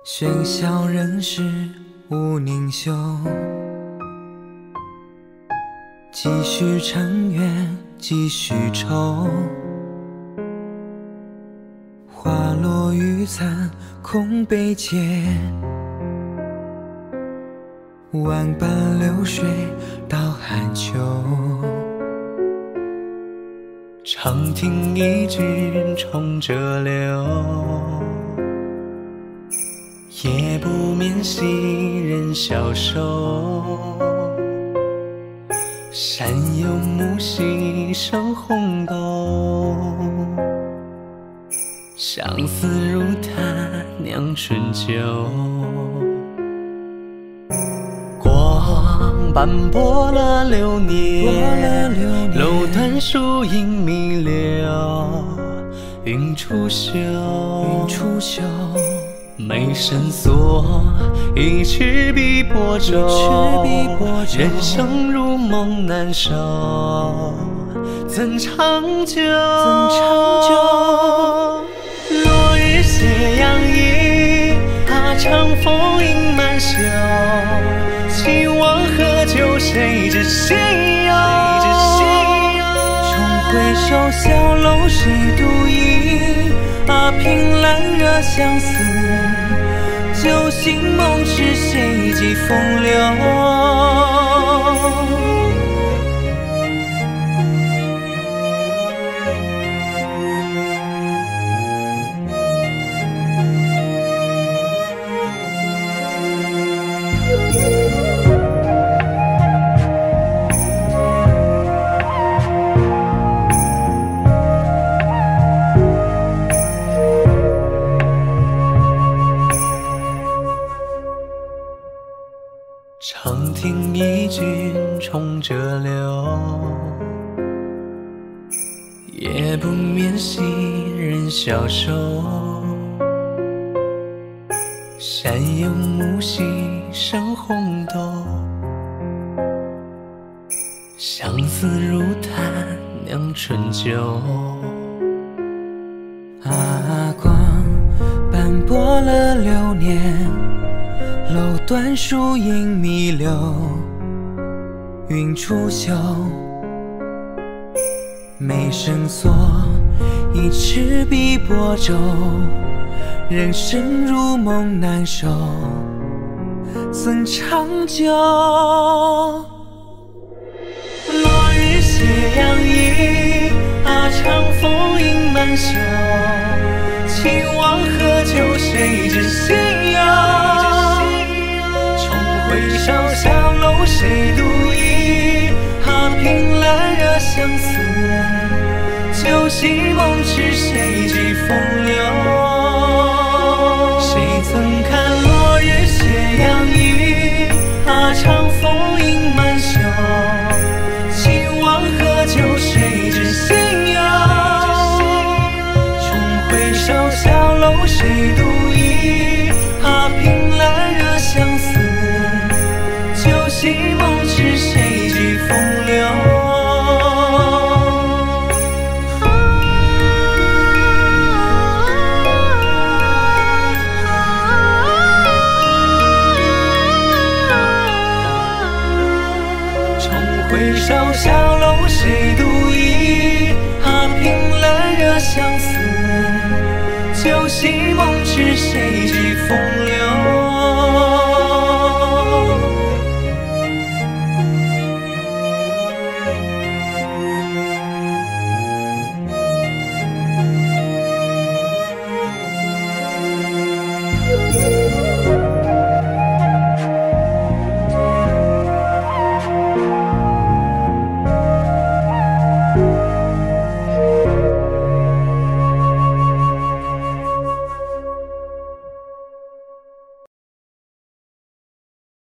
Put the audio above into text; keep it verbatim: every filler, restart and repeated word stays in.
喧嚣人世无宁休，几许尘缘几许愁，花落雨残空悲切，万般流水到寒秋。 长亭一君冲着流，夜不眠兮人消瘦。山有木兮生红豆，相思如他酿春酒。光斑驳了流年，楼断树影弥留。云出岫，眉深锁，一曲碧波舟。人生如梦难守，怎长久？落日斜阳映，他长风影满袖。秦王喝酒谁知心忧？ 重回首，小楼谁独饮？阿凭栏惹相思，酒醒梦痴谁寄风流？ 长亭一君冲着流，夜不眠兮人消瘦。山有木兮生红豆，相思如他酿春酒。 啊，光斑驳了流年，楼断树影弥留。云出岫，眉深锁，一池碧波舟。人生如梦难守，怎长久？ 落日斜阳映，阿长风影满袖。秦王喝酒谁知心忧？重回首，小楼谁独饮？阿凭栏惹相思，酒醒梦痴谁寄风流？谁曾看落日斜阳映，阿长风影满袖。秦王喝酒谁知心忧？重回首，小楼谁独饮？阿凭栏惹相思，酒醒梦痴谁寄风流？回首，小楼谁独饮？阿凭栏惹相思，酒醒梦痴谁寄风流？